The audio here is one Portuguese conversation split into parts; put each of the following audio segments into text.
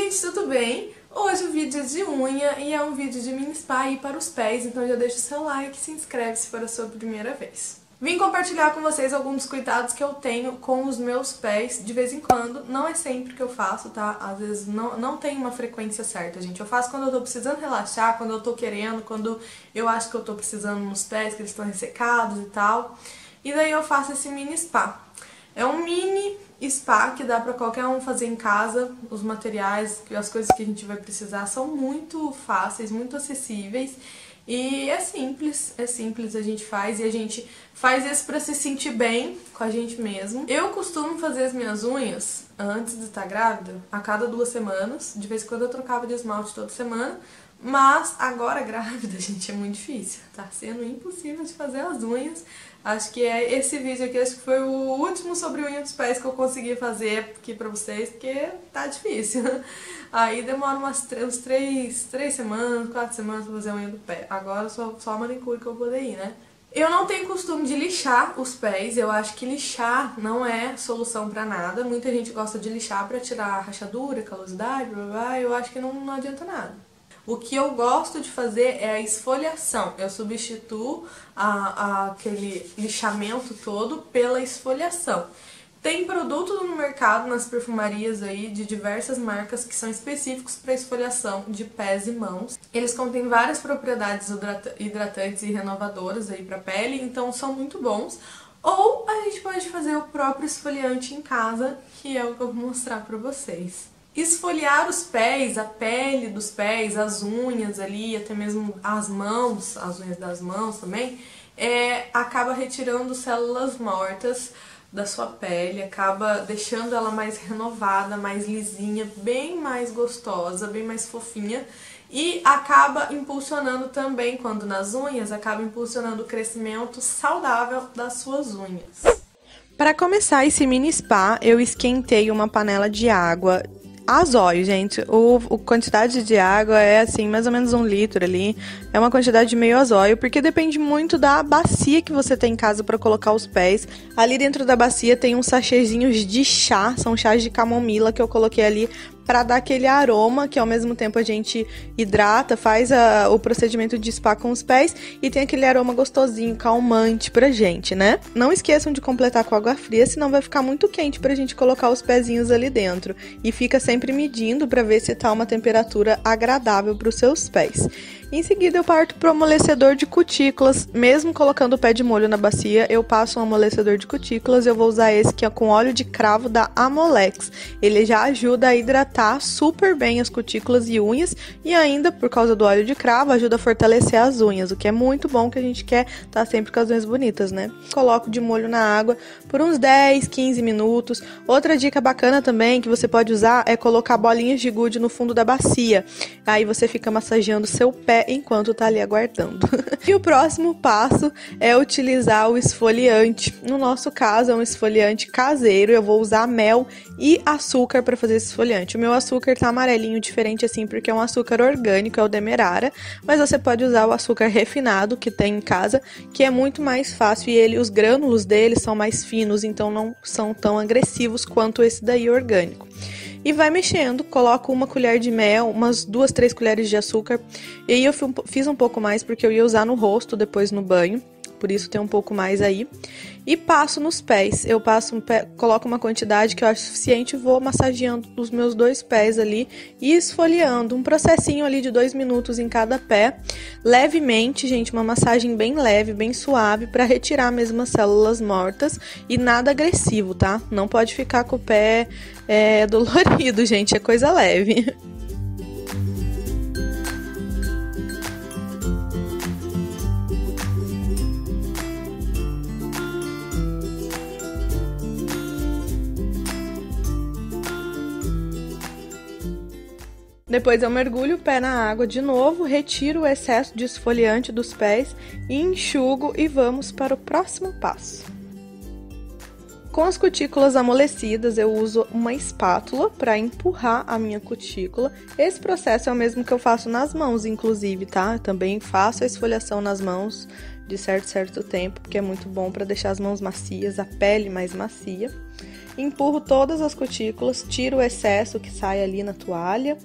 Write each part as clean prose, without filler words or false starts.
gente, tudo bem? Hoje o vídeo é de unha e é um vídeo de mini spa aí para os pés, então já deixa o seu like e se inscreve se for a sua primeira vez. Vim compartilhar com vocês alguns cuidados que eu tenho com os meus pés de vez em quando. Não é sempre que eu faço, tá? Às vezes não tem uma frequência certa, gente. Eu faço quando eu tô precisando relaxar, quando eu tô querendo, quando eu acho que eu tô precisando nos pés, que eles estão ressecados e tal. E daí eu faço esse mini spa. É um mini spa que dá pra qualquer um fazer em casa. Os materiais, as coisas que a gente vai precisar são muito fáceis, muito acessíveis. E é simples a gente faz, e a gente faz isso pra se sentir bem com a gente mesmo. Eu costumo fazer as minhas unhas, antes de estar grávida, a cada 2 semanas. De vez em quando eu trocava de esmalte toda semana, mas agora grávida, gente, é muito difícil. Tá sendo impossível de fazer as unhas. Acho que esse vídeo aqui, acho que foi o último sobre unha dos pés que eu consegui fazer aqui pra vocês, porque tá difícil. Aí demora uns 3 semanas, 4 semanas pra fazer a unha do pé. Agora só a manicure que eu vou poder ir, né? Eu não tenho costume de lixar os pés, eu acho que lixar não é solução pra nada. Muita gente gosta de lixar pra tirar rachadura, calosidade, blá blá, eu acho que não adianta nada. O que eu gosto de fazer é a esfoliação. Eu substituo aquele lixamento todo pela esfoliação. Tem produto no mercado, nas perfumarias aí, de diversas marcas que são específicos para esfoliação de pés e mãos. Eles contêm várias propriedades hidratantes e renovadoras aí para a pele, então são muito bons. Ou a gente pode fazer o próprio esfoliante em casa, que é o que eu vou mostrar para vocês. Esfoliar os pés, a pele dos pés, as unhas ali, até mesmo as mãos, as unhas das mãos também, acaba retirando células mortas da sua pele, acaba deixando ela mais renovada, mais lisinha, bem mais gostosa, bem mais fofinha, e acaba impulsionando também, quando nas unhas, acaba impulsionando o crescimento saudável das suas unhas. Para começar esse mini spa, eu esquentei uma panela de água a óleo, gente. A quantidade de água é assim, mais ou menos 1 litro ali. É uma quantidade meio a óleo, porque depende muito da bacia que você tem em casa para colocar os pés. Ali dentro da bacia tem uns sachêzinhos de chá, são chás de camomila que eu coloquei ali para dar aquele aroma, que ao mesmo tempo a gente hidrata, faz o procedimento de spa com os pés e tem aquele aroma gostosinho, calmante pra gente, né? Não esqueçam de completar com água fria, senão vai ficar muito quente pra gente colocar os pezinhos ali dentro. E fica sempre medindo pra ver se tá uma temperatura agradável pros seus pés. Em seguida eu parto pro amolecedor de cutículas. Mesmo colocando o pé de molho na bacia, eu passo um amolecedor de cutículas. Eu vou usar esse que é com óleo de cravo da Amolex. Ele já ajuda a hidratar super bem as cutículas e unhas, e ainda, por causa do óleo de cravo, ajuda a fortalecer as unhas, o que é muito bom, que a gente quer estar sempre com as unhas bonitas, né? Coloco de molho na água por uns 10, 15 minutos. Outra dica bacana também que você pode usar é colocar bolinhas de gude no fundo da bacia. Aí você fica massageando seu pé enquanto tá ali aguardando. E o próximo passo é utilizar o esfoliante. No nosso caso é um esfoliante caseiro. Eu vou usar mel e açúcar para fazer esse esfoliante. O meu açúcar tá amarelinho, diferente assim, porque é um açúcar orgânico, é o Demerara, mas você pode usar o açúcar refinado que tem em casa, que é muito mais fácil, e os grânulos dele são mais finos, então não são tão agressivos quanto esse daí orgânico. E vai mexendo, coloco 1 colher de mel, umas 2, 3 colheres de açúcar. E aí eu fiz um pouco mais porque eu ia usar no rosto depois no banho, por isso tem um pouco mais aí. E passo nos pés, coloco uma quantidade que eu acho suficiente, vou massageando os meus 2 pés ali e esfoliando, um processinho ali de 2 minutos em cada pé, levemente, gente, uma massagem bem leve, bem suave, para retirar mesmo as células mortas, e nada agressivo, tá? Não pode ficar com o pé dolorido, gente, é coisa leve. Depois eu mergulho o pé na água de novo, retiro o excesso de esfoliante dos pés e enxugo, e vamos para o próximo passo. Com as cutículas amolecidas, eu uso uma espátula para empurrar a minha cutícula. Esse processo é o mesmo que eu faço nas mãos, inclusive, tá? Eu também faço a esfoliação nas mãos de certo tempo, porque é muito bom para deixar as mãos macias, a pele mais macia. empurro todas as cutículas, tiro o excesso que sai ali na toalha.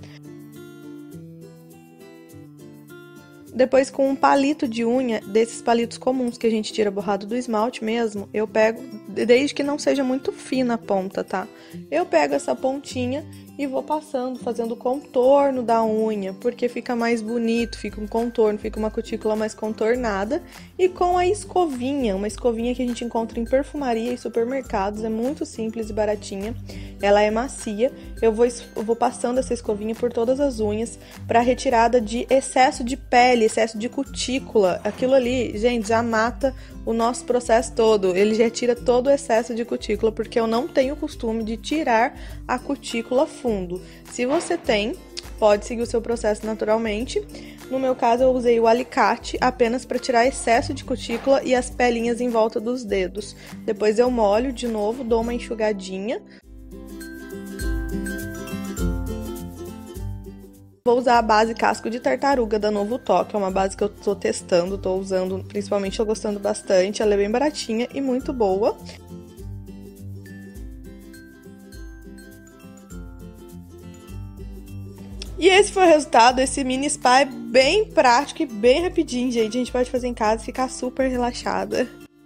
Depois, com um palito de unha, desses palitos comuns que a gente tira borrado do esmalte mesmo, eu pego, desde que não seja muito fina a ponta, tá? Eu pego essa pontinha e vou passando, fazendo o contorno da unha, porque fica mais bonito, fica um contorno, fica uma cutícula mais contornada. E com a escovinha, uma escovinha que a gente encontra em perfumaria e supermercados, é muito simples e baratinha, ela é macia. Eu vou passando essa escovinha por todas as unhas para retirada de excesso de pele, excesso de cutícula. Aquilo ali, gente, já mata o nosso processo todo, ele já tira todo o excesso de cutícula, porque eu não tenho o costume de tirar a cutícula fundo. Se você tem, pode seguir o seu processo naturalmente. No meu caso, eu usei o alicate apenas para tirar excesso de cutícula e as pelinhas em volta dos dedos. Depois eu molho de novo, dou uma enxugadinha. Vou usar a base casco de tartaruga da Novo Toque, é uma base que eu tô testando, tô usando, principalmente tô gostando bastante, ela é bem baratinha e muito boa. E esse foi o resultado, esse mini spa é bem prático e bem rapidinho, gente, a gente pode fazer em casa e ficar super relaxada.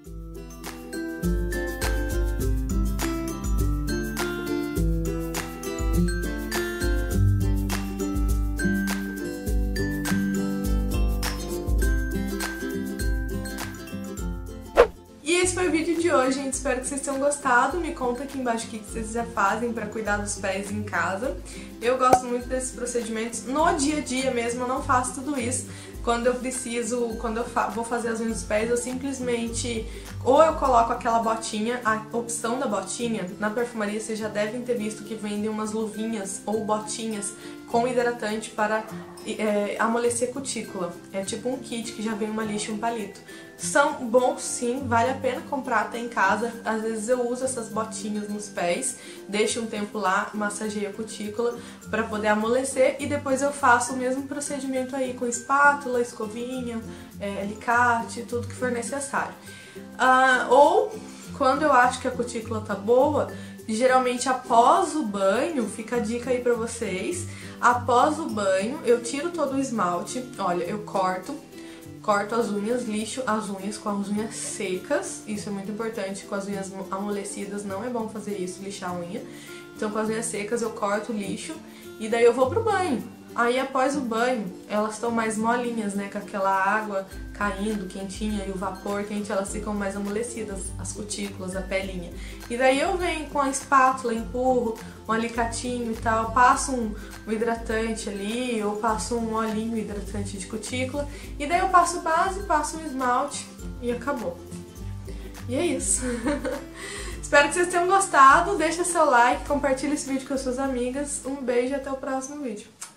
Esse foi o vídeo de hoje, gente. Espero que vocês tenham gostado. Me conta aqui embaixo o que vocês já fazem pra cuidar dos pés em casa. Eu gosto muito desses procedimentos. No dia a dia mesmo, eu não faço tudo isso. Quando eu preciso, vou fazer as unhas dos pés, eu simplesmente... Ou eu coloco aquela botinha, a opção da botinha, na perfumaria vocês já devem ter visto que vendem umas luvinhas ou botinhas com hidratante para amolecer cutícula. É tipo um kit que já vem uma lixa e um palito. São bons sim, vale a pena comprar até em casa. Às vezes eu uso essas botinhas nos pés, deixo um tempo lá, massageio a cutícula para poder amolecer e depois eu faço o mesmo procedimento aí com espátula, escovinha, alicate, tudo que for necessário. Ou quando eu acho que a cutícula tá boa, geralmente após o banho, fica a dica aí pra vocês, após o banho eu tiro todo o esmalte, olha, eu corto as unhas, lixo as unhas com as unhas secas, isso é muito importante, com as unhas amolecidas não é bom fazer isso, lixar a unha, então com as unhas secas eu corto o lixo e daí eu vou pro banho. Aí após o banho, elas estão mais molinhas, né, com aquela água caindo, quentinha, e o vapor quente, elas ficam mais amolecidas, as cutículas, a pelinha. E daí eu venho com a espátula, empurro um alicatinho e tal, passo um hidratante ali, ou passo um olhinho hidratante de cutícula, e daí eu passo base, passo um esmalte e acabou. E é isso. Espero que vocês tenham gostado, deixa seu like, compartilha esse vídeo com as suas amigas, um beijo e até o próximo vídeo.